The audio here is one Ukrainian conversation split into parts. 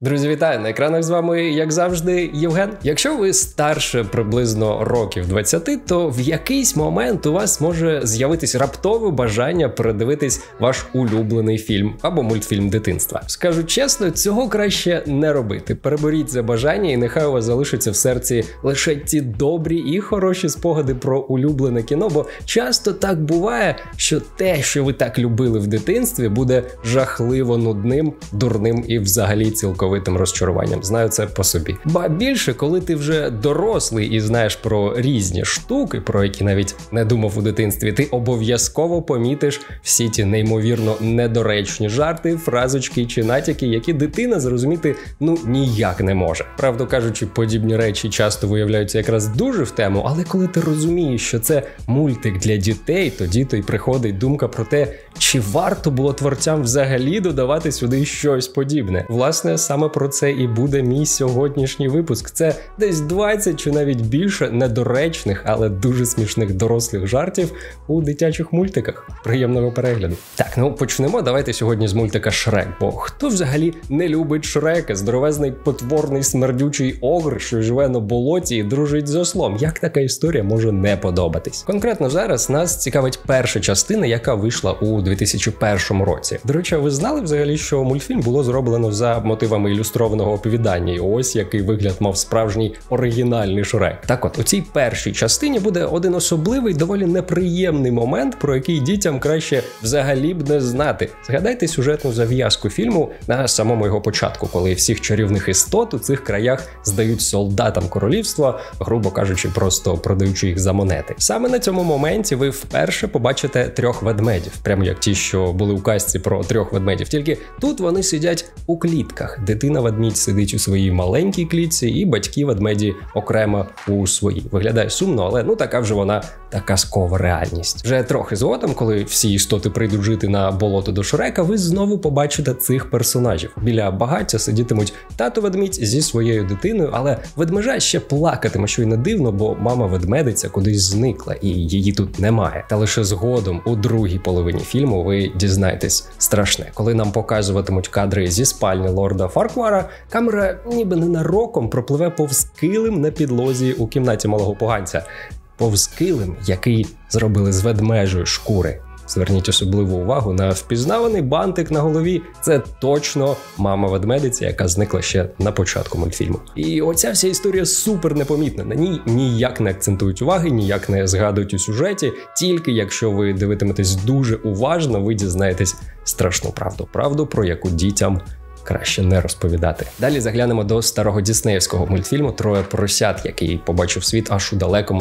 Друзі, вітаю! На екранах з вами, як завжди, Євген. Якщо ви старше приблизно років 20, то в якийсь момент у вас може з'явитись раптове бажання передивитись ваш улюблений фільм або мультфільм дитинства. Скажу чесно, цього краще не робити. Переборіть це бажання і нехай у вас залишиться в серці лише ті добрі і хороші спогади про улюблене кіно, бо часто так буває, що те, що ви так любили в дитинстві, буде жахливо нудним, дурним і взагалі цілковитим розчаруванням. Знаю це по собі. Ба більше, коли ти вже дорослий і знаєш про різні штуки, про які навіть не думав у дитинстві, ти обов'язково помітиш всі ті неймовірно недоречні жарти, фразочки чи натяки, які дитина зрозуміти ніяк не може. Правду кажучи, подібні речі часто виявляються якраз дуже в тему, але коли ти розумієш, що це мультик для дітей, тоді то й приходить думка про те, чи варто було творцям взагалі додавати сюди щось подібне. Власне, саме про це і буде мій сьогоднішній випуск. Це десь 20 чи навіть більше недоречних, але дуже смішних дорослих жартів у дитячих мультиках. Приємного перегляду. Так, почнемо. Давайте сьогодні з мультика Шрек. Бо хто взагалі не любить Шрека? Здоровезний потворний смердючий огр, що живе на болоті і дружить з ослом. Як така історія може не подобатись? Конкретно зараз нас цікавить перша частина, яка вийшла у 2001 році. До речі, ви знали взагалі, що мультфільм було зроблено за мотивами ілюстрованого оповідання, і ось який вигляд мав справжній оригінальний Шрек. Так от, у цій першій частині буде один особливий, доволі неприємний момент, про який дітям краще взагалі б не знати. Згадайте сюжетну зав'язку фільму на самому його початку, коли всіх чарівних істот у цих краях здають солдатам королівства, грубо кажучи, просто продаючи їх за монети. Саме на цьому моменті ви вперше побачите трьох ведмедів, прямо як ті, що були у казці про трьох ведмедів. Тільки тут вони сидять у клітках. Дитина-ведмідь сидить у своїй маленькій клітці, і батьки-ведмеді окремо у своїй. Виглядає сумно, але така вже вона та казкова реальність. Вже трохи згодом, коли всі істоти прийдуть жити на болото до Шрека, ви знову побачите цих персонажів. Біля багаття сидітимуть тато-ведмідь зі своєю дитиною, але ведмежа ще плакатиме, що й не дивно, бо мама-ведмедиця кудись зникла, і її тут немає. Та лише згодом, у другій половині фільму, ви дізнаєтесь страшне. Коли нам показуватимуть кадри зі спальні лорда Фарквара, камера ніби ненароком пропливе повз килим на підлозі у кімнаті малого поганця. Повз килим, який зробили з ведмежої шкури. Зверніть особливу увагу на впізнаваний бантик на голові. Це точно мама-ведмедиця, яка зникла ще на початку мультфільму. І оця вся історія супер непомітна. На ній ніяк не акцентують уваги, ніяк не згадують у сюжеті. Тільки якщо ви дивитиметесь дуже уважно, ви дізнаєтесь страшну правду. Правду, про яку дітям краще не розповідати. Далі заглянемо до старого діснеївського мультфільму «Троє поросят», який побачив світ аж у далекому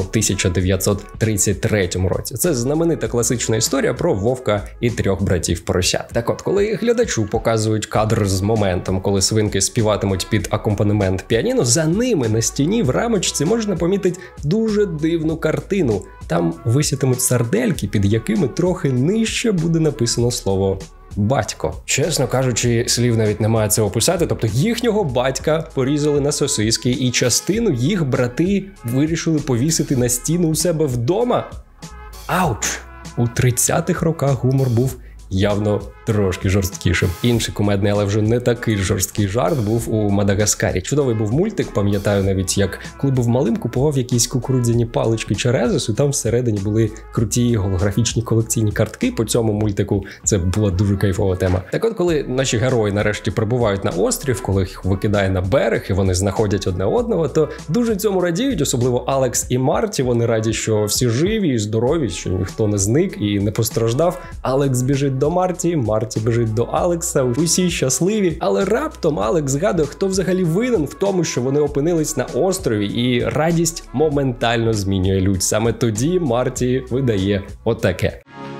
1933 році. Це знаменита класична історія про вовка і трьох братів-поросят. Так от, коли глядачу показують кадр з моментом, коли свинки співатимуть під акомпанемент піаніно, за ними на стіні в рамочці можна помітити дуже дивну картину. Там висітимуть сардельки, під якими трохи нижче буде написано слово «батько». Чесно кажучи, слів навіть немає це описати, тобто їхнього батька порізали на сосиски, і частину їх брати вирішили повісити на стіну у себе вдома? Ауч! У 30-х роках гумор був явно трошки жорсткішим. Інший кумедний, але вже не такий жорсткий жарт був у «Мадагаскарі». Чудовий був мультик, пам'ятаю навіть, як коли був малим, купував якісь кукурудзяні палички чи резус, і там всередині були круті голографічні колекційні картки по цьому мультику. Це була дуже кайфова тема. Так от, коли наші герої нарешті прибувають на острів, коли їх викидає на берег і вони знаходять одне одного, то дуже цьому радіють, особливо Алекс і Марті. Вони раді, що всі живі і здорові, що ніхто не зник і не постраждав. Алекс біжить до Марті, Марті біжить до Алекса, усі щасливі, але раптом Алекс згадує, хто взагалі винен в тому, що вони опинились на острові, і радість моментально змінює лють. Саме тоді Марті видає отаке.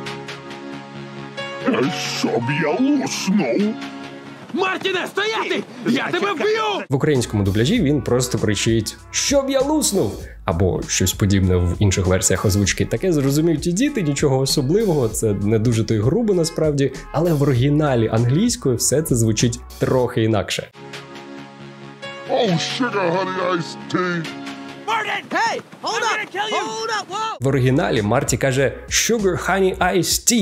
Щоб я луснув! Мартіне, стояти! Я тебе вб'ю! В українському дубляжі він просто кричить «Щоб я луснув!» або щось подібне в інших версіях озвучки. Таке зрозуміють і діти, нічого особливого, це не дуже то й грубо насправді, але в оригіналі англійською все це звучить трохи інакше. Oh, sugar, honey, iced tea. Martin! Hey! Hold up! Hold up! Whoa! В оригіналі Марті каже «Sugar, honey, iced tea»,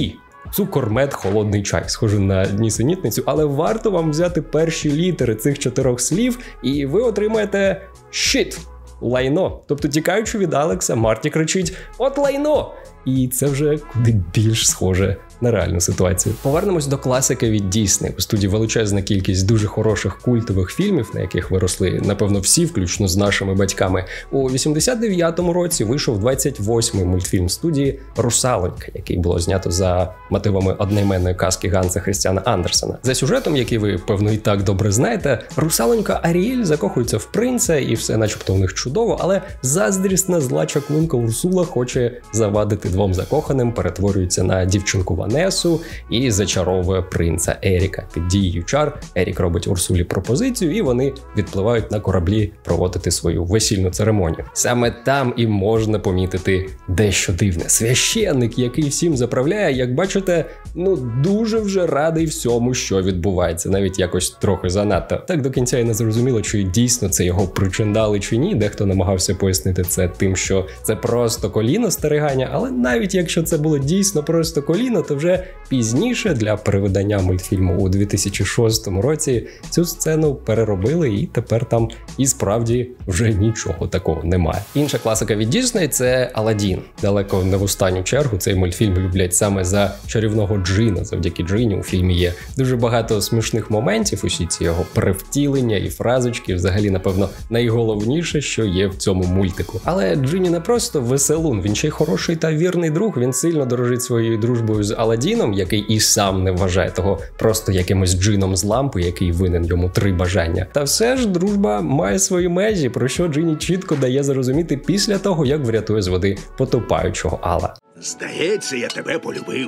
цукормет, холодний чай. Схоже на нісенітницю, але варто вам взяти перші літери цих 4 слів, і ви отримаєте shit. Лайно. Тобто, тікаючи від Алекса, Марті кричить «От лайно!» І це вже куди більш схоже на реальну ситуацію. Повернемось до класики від Дісней. У студії величезна кількість дуже хороших культових фільмів, на яких виросли, напевно, всі, включно з нашими батьками. У 89-му році вийшов 28-й мультфільм студії «Русалонька», який було знято за мотивами одноіменної казки Ганса Христіана Андерсена. За сюжетом, який ви, певно, і так добре знаєте, русалонька Аріель закохується в принца, і все начебто у них чудово, але заздрісна зла чаклунка Урсула хоче завадити двом закоханим, перетворюється на дівчинку Ванесу і зачаровує принца Еріка. Під дією чар Ерік робить Урсулі пропозицію, і вони відпливають на кораблі проводити свою весільну церемонію. Саме там і можна помітити дещо дивне. Священник, який всім заправляє, як бачите, дуже вже радий всьому, що відбувається. Навіть якось трохи занадто. Так до кінця і не зрозуміло, чи дійсно це його причиндали чи ні. Дехто намагався пояснити це тим, що це просто коліно стерегання, але навіть якщо це було дійсно просто коліно, то вже пізніше для перевидання мультфільму у 2006 році цю сцену переробили, і тепер там і справді вже нічого такого немає. Інша класика від Дісней – це Аладдін. Далеко не в останню чергу цей мультфільм люблять саме за чарівного джина. Завдяки джині у фільмі є дуже багато смішних моментів, усі ці його перевтілення і фразочки, взагалі, напевно, найголовніше, що є в цьому мультику. Але Джині не просто веселун, він ще й хороший та вірний друг. Він сильно дорожить своєю дружбою з Аладдіном, який і сам не вважає того просто якимось джином з лампи, який винен йому 3 бажання. Та все ж дружба має свої межі, про що Джині чітко дає зрозуміти після того, як врятує з води потопаючого Алла. Здається, я тебе полюбив.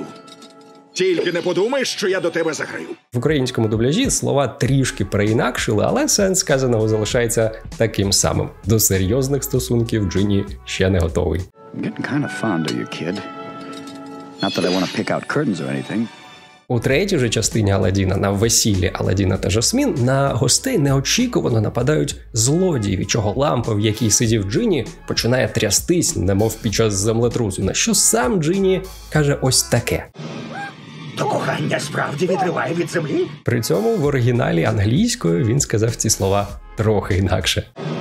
Тільки не подумай, що я до тебе заграю. В українському дубляжі слова трішки переінакшили, але сенс сказаного залишається таким самим. До серйозних стосунків Джині ще не готовий. У третій же частині Аладдіна, на весіллі Аладдіна та Жасмін, на гостей неочікувано нападають злодії, від чого лампа, в якій сидів Джині, починає трястись, немов під час землетрусу, на що сам Джині каже ось таке. То кохання справді відриває від землі? При цьому в оригіналі англійською він сказав ці слова трохи інакше.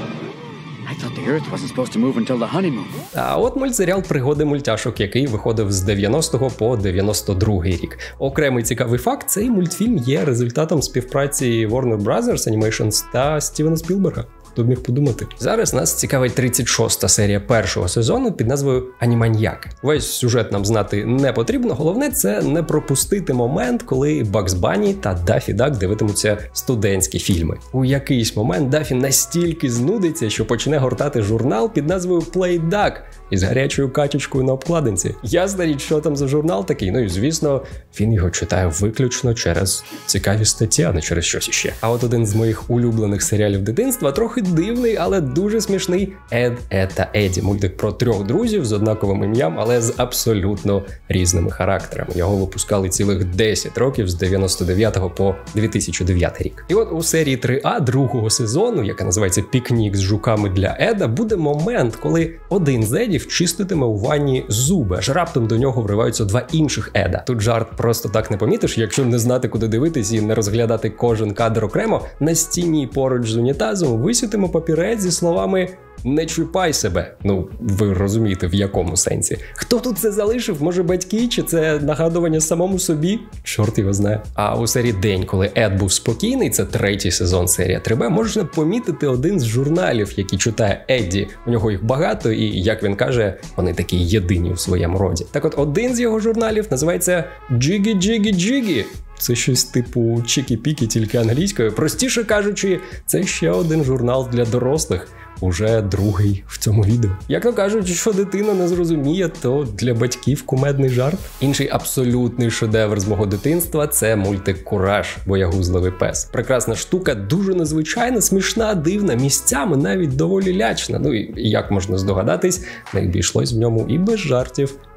А от мультсеріал «Пригоди мультяшок», який виходив з 90-го по 92-й рік. Окремий цікавий факт – цей мультфільм є результатом співпраці Warner Brothers Animations та Стівена Спілберга. Хто б міг подумати? Зараз нас цікавить 36-та серія першого сезону під назвою «Аніманьяк». Весь сюжет нам знати не потрібно, головне – це не пропустити момент, коли Бакс Банні та Даффі Дак дивитимуться студентські фільми. У якийсь момент Даффі настільки знудиться, що почне гортати журнал під назвою «Play Duck» із гарячою качечкою на обкладинці. Ясна річ, що там за журнал такий, і звісно, він його читає виключно через цікаві статті, а не через щось іще. А от один з моїх улюблених серіалів дитинства, трохи дивний, але дуже смішний «Ед, Ед та Еді». Мультик про 3 друзів з однаковим ім'ям, але з абсолютно різними характерами. Його випускали цілих 10 років з 99 по 2009 рік. І от у серії 3А другого сезону, яка називається «Пікнік з жуками для Еда», буде момент, коли один з Едів чиститиме у ванні зуби, аж раптом до нього вриваються 2 інших Еда. Тут жарт просто так не помітиш, якщо не знати, куди дивитись і не розглядати кожен кадр окремо. На стіні поруч з унітазом висітиме папірець зі словами «Не чіпай себе». Ви розумієте, в якому сенсі. Хто тут це залишив? Може, батьки? Чи це нагадування самому собі? Чорт його знає. А у серії «День, коли Ед був спокійний», це 3-й сезон серія 3Б, можна помітити один з журналів, який читає Едді. У нього їх багато і, як він каже, вони такі єдині у своєму роді. Так от, один з його журналів називається «Джигі Джигі Джигі». Це щось типу Чікі-Пікі, тільки англійською. Простіше кажучи, це ще один журнал для дорослих. Уже другий в цьому відео. Як то кажуть, що дитина не зрозуміє, то для батьків кумедний жарт. Інший абсолютний шедевр з мого дитинства – це мультик «Кураж. Боягузливий пес». Прекрасна штука, дуже незвичайна, смішна, дивна, місцями навіть доволі лячна. І як можна здогадатись, не обійшлось в ньому і без жартів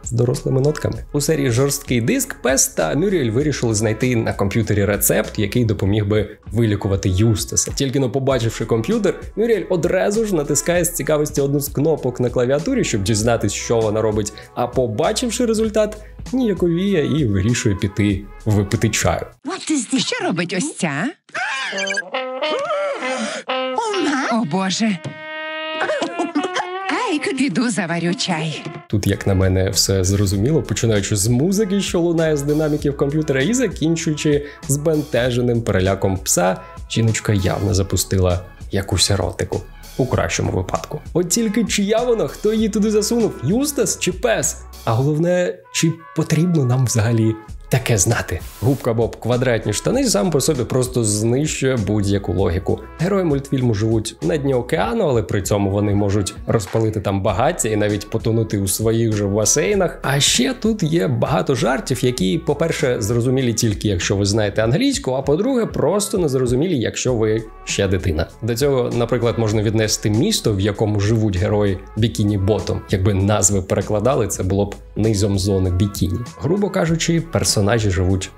з дорослими нотками. У серії «Жорсткий диск» Пес та Мюріель вирішили знайти на комп'ютері рецепт, який допоміг би вилікувати Юстаса. Тільки побачивши комп'ютер, Мюріель одразу ж натискає з цікавості одну з кнопок на клавіатурі, щоб дізнатись, що вона робить, а побачивши результат, ніяковіє і вирішує піти випити чаю. Що робить ось ця? О, Боже. Піду заварю чай. Тут, як на мене, все зрозуміло, починаючи з музики, що лунає з динаміків комп'ютера, і закінчуючи збентеженим переляком пса, жіночка явно запустила якусь еротику. У кращому випадку. От тільки чия вона, хто її туди засунув? Юстас чи Пес? А головне, чи потрібно нам взагалі таке знати? Губка Боб «Квадратні штани» сам по собі просто знищує будь-яку логіку. Герої мультфільму живуть на дні океану, але при цьому вони можуть розпалити там багаття і навіть потонути у своїх же басейнах. А ще тут є багато жартів, які, по-перше, зрозумілі тільки якщо ви знаєте англійську, а по-друге, просто незрозумілі, якщо ви ще дитина. До цього, наприклад, можна віднести місто, в якому живуть герої Бікіні Ботом. Якби назви перекладали, це було б низом зони бікіні. Грубо кажучи, персонажі живуть.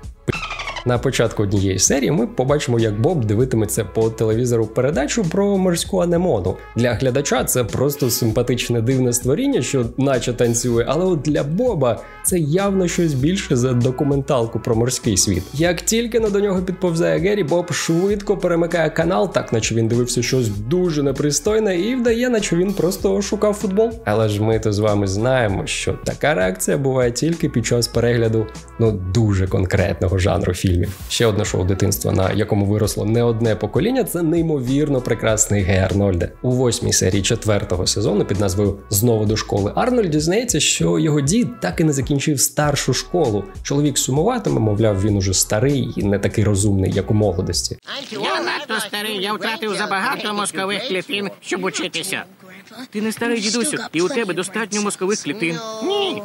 На початку однієї серії ми побачимо, як Боб дивитиметься по телевізору передачу про морську анемону. Для глядача це просто симпатичне дивне створіння, що наче танцює, але от для Боба це явно щось більше за документалку про морський світ. Як тільки до нього підповзає Гері, Боб швидко перемикає канал, так наче він дивився щось дуже непристойне і вдає, наче він просто шукав футбол. Але ж ми то з вами знаємо, що така реакція буває тільки під час перегляду дуже конкретного жанру фільмів. Ще одне шоу дитинства, на якому виросло не одне покоління, це неймовірно прекрасний Гей Арнольде. У 8-й серії 4-го сезону під назвою «Знову до школи» Арнольд дізнається, що його дід так і не закінчив старшу школу. Чоловік сумуватиме, мовляв, він уже старий і не такий розумний, як у молодості. Я надто старий, я втратив забагато мозкових клітин, щоб учитися. Ти не старий, дідусю, і у тебе достатньо мозкових клітин. Ні.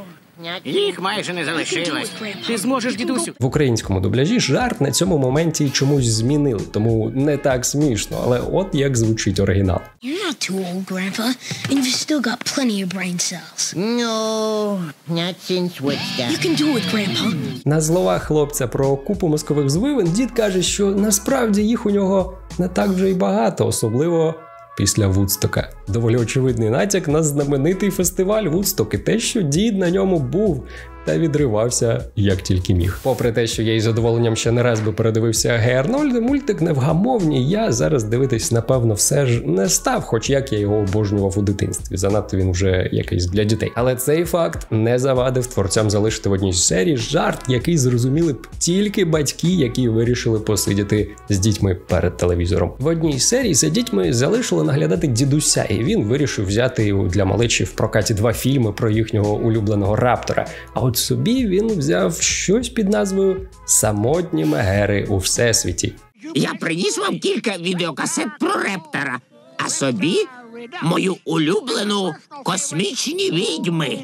Їх майже не залишилось. Ти зможеш, дідусю. В українському дубляжі жарт на цьому моменті чомусь змінили, тому не так смішно, але от як звучить оригінал. You're not too old, Grandpa, and you've still got plenty of brain cells. No, not since Woodstock. You can do it, Grandpa. На словах хлопця про купу мозкових звивин дід каже, що насправді їх у нього не так вже й багато, особливо після Вудстока. Доволі очевидний натяк на знаменитий фестиваль Вудсток і те, що дід на ньому був та відривався як тільки міг. Попри те, що я із задоволенням ще не раз би передивився Гей Арнольде, мультик невгамовний, я зараз дивитись, напевно, все ж не став, хоч як я його обожнював у дитинстві. Занадто він вже якийсь для дітей. Але цей факт не завадив творцям залишити в одній з серій жарт, який зрозуміли б тільки батьки, які вирішили посидіти з дітьми перед телевізором. В одній з серій за дітьми залишили наглядати дідуся, і він вирішив взяти для малечі в прокаті 2 фільми про їхнього улюбленого раптора. А от собі він взяв щось під назвою «Самотні мегери у всесвіті». Я приніс вам кілька відеокасет про Рептора, а собі мою улюблену «Космічні відьми».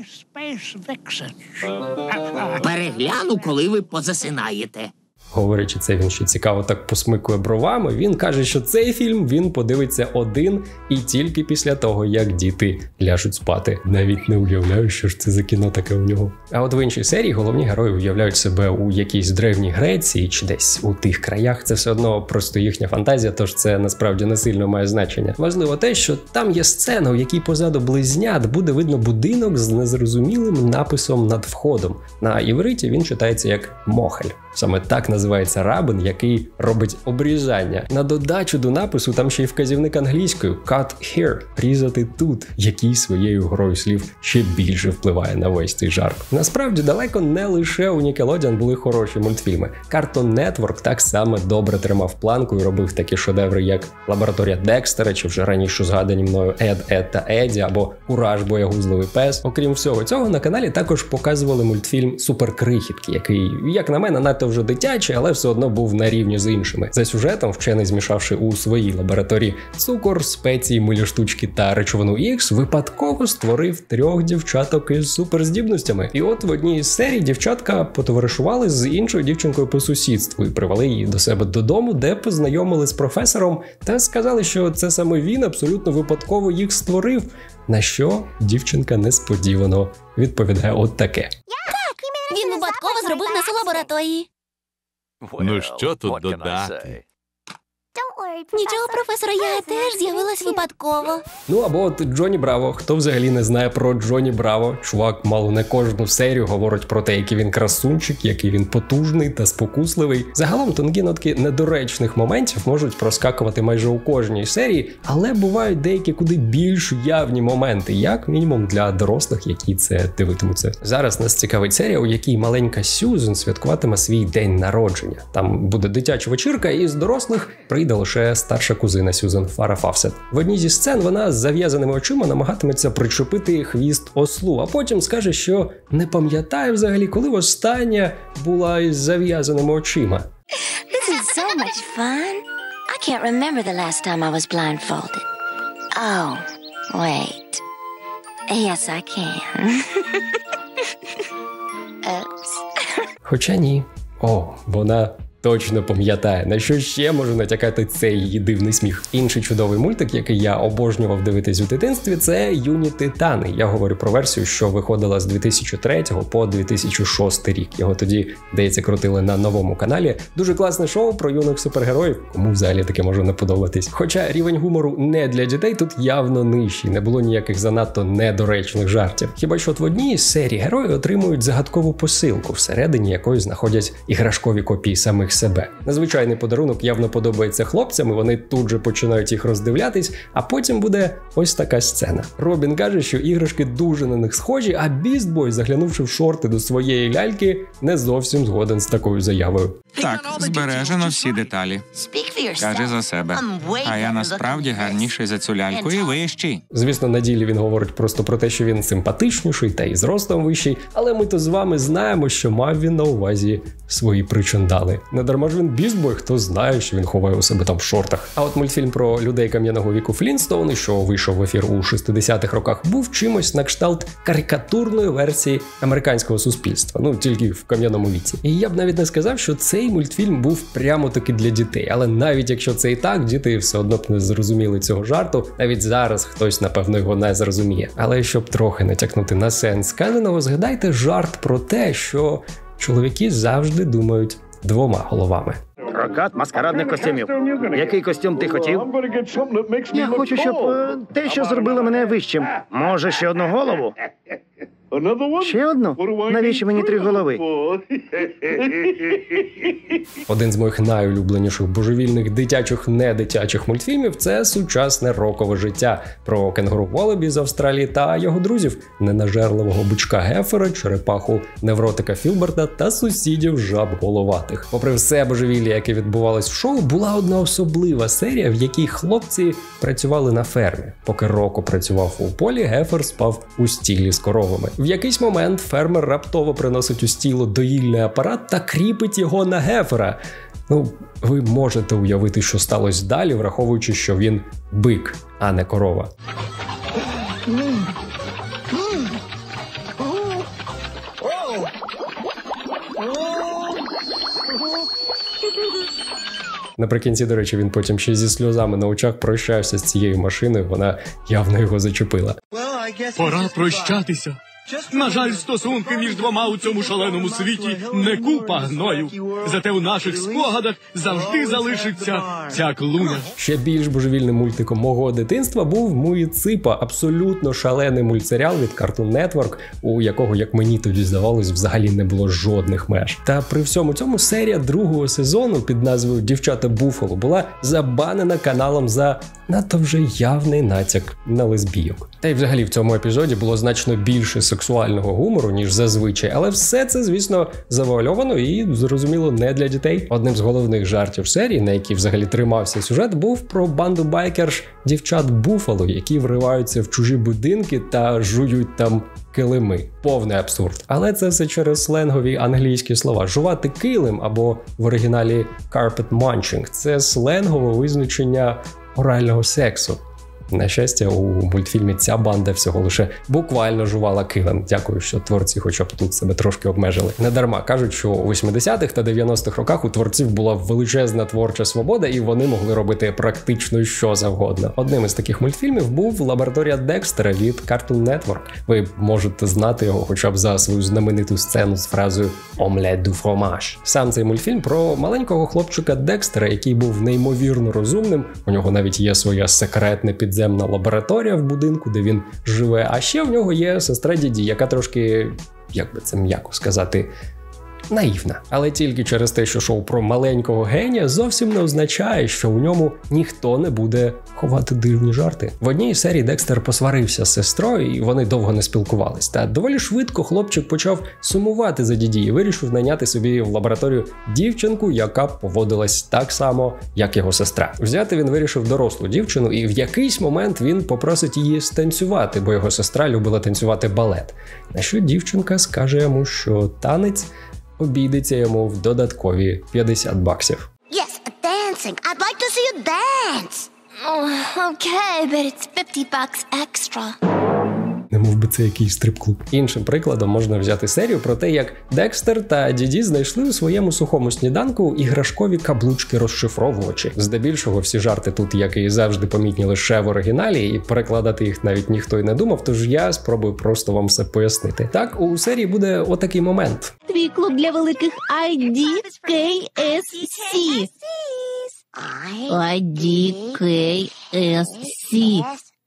Перегляну, коли ви позасинаєте. Говорячи це, він ще цікаво так посмикує бровами. Він каже, що цей фільм він подивиться один і тільки після того, як діти ляжуть спати. Навіть не уявляю, що ж це за кіно таке у нього. А от в іншій серії головні герої уявляють себе у якійсь древній Греції чи десь у тих краях. Це все одно просто їхня фантазія, тож це насправді не сильно має значення. Важливо те, що там є сцена, у якій позаду близнят буде видно будинок з незрозумілим написом над входом. На івриті він читається як «Мохель». Саме так називається рабин, який робить обрізання. На додачу до напису там ще й вказівник англійською «cut here» – «різати тут», який своєю грою слів ще більше впливає на весь цей жарт. Насправді, далеко не лише у Nickelodeon були хороші мультфільми. Cartoon Network так само добре тримав планку і робив такі шедеври, як «Лабораторія Декстера» чи вже раніше згадані мною «Ед та Еді» або «Кураж, боягузливий пес». Окрім всього цього, на каналі також показували мультфільм «Суперкрихітки», який, як на мене, надто надто вже дитячий, але все одно був на рівні з іншими. За сюжетом вчений, змішавши у своїй лабораторії цукор, спеції, милі штучки та речовину X, випадково створив 3 дівчаток із суперздібностями. І от в одній із серій дівчатка потоваришували з іншою дівчинкою по сусідству і привели її до себе додому, де познайомили з професором та сказали, що це саме він абсолютно випадково їх створив. На що дівчинка несподівано відповідає от таке. Він випадково зробив нас у лабораторії. Ну що тут додати? Нічого, професора, я теж з'явилась випадково. Ну або от Джонні Браво. Хто взагалі не знає про Джонні Браво? Чувак мало не кожну серію говорить про те, який він красунчик, який він потужний та спокусливий. Загалом тонкі нотки недоречних моментів можуть проскакувати майже у кожній серії, але бувають деякі куди більш явні моменти, як мінімум для дорослих, які це дивитимуться. Зараз нас цікавить серія, у якій маленька Сьюзен святкуватиме свій день народження. Там буде дитяча вечірка, і з дорослих прийде лише старша кузина Сьюзен, Фара Фавсет. В одній зі сцен вона з зав'язаними очима намагатиметься причепити хвіст ослу, а потім скаже, що не пам'ятає взагалі, коли востаннє була із зав'язаними очима. This is so much fun. I can't remember the last time I was blindfolded. Oh, wait. Yes, I can. Oops. Хоча ні. О, вона точно пам'ятає, на що ще може натякати цей її дивний сміх. Інший чудовий мультик, який я обожнював дивитись у дитинстві, це «Юні Титани». Я говорю про версію, що виходила з 2003 по 2006 рік. Його тоді, здається, крутили на Новому каналі. Дуже класне шоу про юних супергероїв, кому взагалі таке може не подобатись. Хоча рівень гумору не для дітей тут явно нижчий, не було ніяких занадто недоречних жартів. Хіба що от в одній із серій герої отримують загадкову посилку, всередині якої знаходять іграшкові копії самих себе. Незвичайний подарунок явно подобається хлопцям, і вони тут же починають їх роздивлятись, а потім буде ось така сцена. Робін каже, що іграшки дуже на них схожі, а Бістбой, заглянувши в шорти до своєї ляльки, не зовсім згоден з такою заявою. Так, збережено всі деталі. Каже за себе. А я насправді гарніший за цю ляльку і вищий. Звісно, на ділі він говорить просто про те, що він симпатичніший та і зростом вищий, але ми то з вами знаємо, що мав він на увазі свої причиндали. Не дарма ж він Бістбой, хто знає, що він ховає у себе там в шортах. А от мультфільм про людей кам'яного віку Флінстоуни, що вийшов в ефір у 60-х роках, був чимось на кшталт карикатурної версії американського суспільства. Ну, тільки в кам'яному віці. І я б навіть не сказав, що цей мультфільм був прямо-таки для дітей. Але навіть якщо це і так, діти все одно б не зрозуміли цього жарту. Навіть зараз хтось, напевно, його не зрозуміє. Але щоб трохи натякнути на сенс сказаного, згадайте жарт про те, що чоловіки завжди думають 2 головами. Прокат маскарадних костюмів. Який костюм ти хотів? Я хочу, щоб те, що зробило мене вищим. Може, ще одну голову? Ще одну? Навіщо мені 3 голови? Один з моїх найулюбленіших божевільних дитячих-недитячих мультфільмів – це «Сучасне рокове життя» про кенгуру Волобі з Австралії та його друзів – ненажерливого бичка Гефера, черепаху невротика Філберта та сусідів жаб головатих. Попри все божевілля, яке відбувалось в шоу, була одна особлива серія, в якій хлопці працювали на фермі. Поки Роко працював у полі, Гефер спав у стілі з коровами. В якийсь момент фермер раптово приносить у стіло доїльний апарат та кріпить його на Гефера. Ну, ви можете уявити, що сталося далі, враховуючи, що він бик, а не корова. Наприкінці, до речі, він потім ще зі сльозами на очах прощався з цією машиною, вона явно його зачепила. Пора прощатися. На жаль, стосунки між двома у цьому шаленому світі не купа гною. Зате у наших спогадах завжди залишиться ця клуня. Ще більш божевільним мультиком мого дитинства був «Муї Ципа», абсолютно шалений мультсеріал від Cartoon Network, у якого, як мені тоді здавалось, взагалі не було жодних меж. Та при всьому цьому серія 2-го сезону під назвою «Дівчата Буффало» була забанена каналом за надто вже явний натяк на лесбійок. Та й взагалі в цьому епізоді було значно більше сексуального гумору, ніж зазвичай, але все це, звісно, завуальовано і, зрозуміло, не для дітей. Одним з головних жартів серії, на якій взагалі тримався сюжет, був про банду байкерш дівчат Буффало, які вриваються в чужі будинки та жують там килими. Повний абсурд. Але це все через сленгові англійські слова. Жувати килим, або в оригіналі carpet munching – це сленгове визначення орального сексу. На щастя, у мультфільмі ця банда всього лише буквально жувала килим. Дякую, що творці хоча б тут себе трошки обмежили. Недарма кажуть, що у 80-х та 90-х роках у творців була величезна творча свобода, і вони могли робити практично що завгодно. Одним із таких мультфільмів був «Лабораторія Декстера» від Cartoon Network. Ви можете знати його хоча б за свою знамениту сцену з фразою «Omelette du fromage». Сам цей мультфільм про маленького хлопчика Декстера, який був неймовірно розумним. У нього навіть є своя секретна підземна лабораторія в будинку, де він живе. А ще в нього є сестра Діді, яка трошки, як би це м'яко сказати, наївна. Але тільки через те, що шоу про маленького генія зовсім не означає, що в ньому ніхто не буде ховати дивні жарти. В одній серії Декстер посварився з сестрою, і вони довго не спілкувались. Та доволі швидко хлопчик почав сумувати за Діді і вирішив найняти собі в лабораторію дівчинку, яка поводилась так само, як його сестра. Взяти він вирішив дорослу дівчину, і в якийсь момент він попросить її станцювати, бо його сестра любила танцювати балет. На що дівчинка скаже йому, що танець обійдеться йому в додаткові $50. Yes, dancing. I'd like to see you dance. Oh, okay, but it's $50 extra. Не мов би це якийсь стрип-клуб. Іншим прикладом можна взяти серію про те, як Декстер та Діді знайшли у своєму сухому сніданку іграшкові каблучки-розшифровувачі. Здебільшого всі жарти тут, як і завжди, помітні лише в оригіналі, і перекладати їх навіть ніхто й не думав, тож я спробую просто вам все пояснити. Так, у серії буде отакий момент. Твій клуб для великих IDKSC.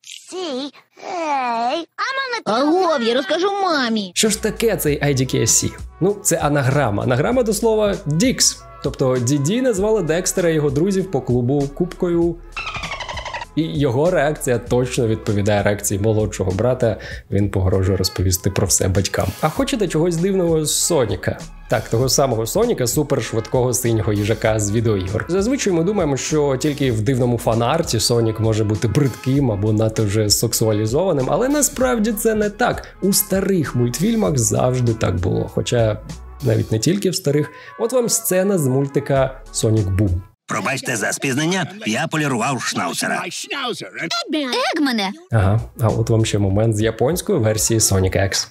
Агов'я, розкажу мамі. Що ж таке цей IDKSC? Ну, це анаграма. Анаграма до слова Дікс. Тобто Діді назвала Декстера і його друзів по клубу кубкою. І його реакція точно відповідає реакції молодшого брата. Він погрожує розповісти про все батькам. А хочете чогось дивного з Соніка? Так, того самого Соніка, супершвидкого синього їжака з відеоігор. Зазвичай ми думаємо, що тільки в дивному фанарті Сонік може бути бридким або надто вже сексуалізованим, але насправді це не так. У старих мультфільмах завжди так було. Хоча навіть не тільки в старих. От вам сцена з мультика «Сонік Бум». Пробачте за спізнення, я полірував шнауцера. Егмене! Ага, а от вам ще момент з японської версії Sonic X.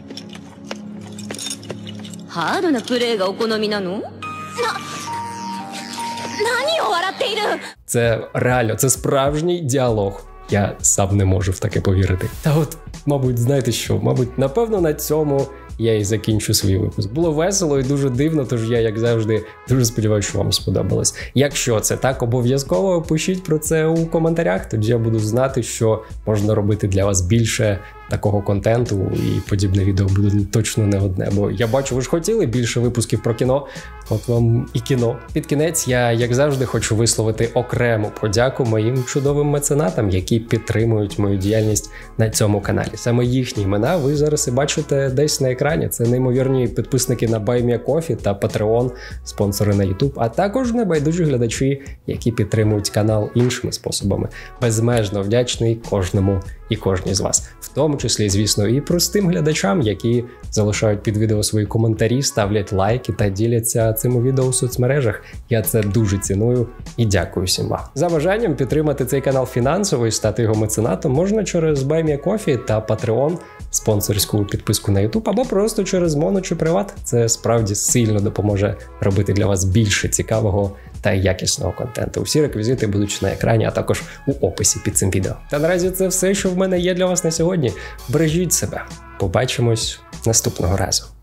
Це реально, це справжній діалог. Я сам не можу в таке повірити. Та от, мабуть, знаєте що? Мабуть, напевно, на цьому я і закінчу свій випуск. Було весело і дуже дивно, тож я, як завжди, дуже сподіваюся, що вам сподобалось. Якщо це так, обов'язково пишіть про це у коментарях, тоді я буду знати, що можна робити для вас більше такого контенту, і подібне відео буде точно не одне. Бо я бачу, ви ж хотіли більше випусків про кіно, от вам і кіно. Під кінець я, як завжди, хочу висловити окрему подяку моїм чудовим меценатам, які підтримують мою діяльність на цьому каналі. Саме їхні імена ви зараз і бачите десь на екрані. Це неймовірні підписники на Buy Me a Coffee та Patreon, спонсори на YouTube, а також небайдужі глядачі, які підтримують канал іншими способами. Безмежно вдячний кожному і кожній з вас. В тому числі, звісно, і простим глядачам, які залишають під відео свої коментарі, ставлять лайки та діляться цими відео у соцмережах. Я це дуже ціную і дякую всім вам. За бажанням підтримати цей канал фінансово і стати його меценатом можна через Buy Me a Coffee та Patreon, спонсорську підписку на YouTube, або просто через Моно чи Приват. Це справді сильно допоможе робити для вас більше цікавого та якісного контенту. Усі реквізити будуть на екрані, а також у описі під цим відео. Та наразі це все, що в мене є для вас на сьогодні. Бережіть себе. Побачимось наступного разу.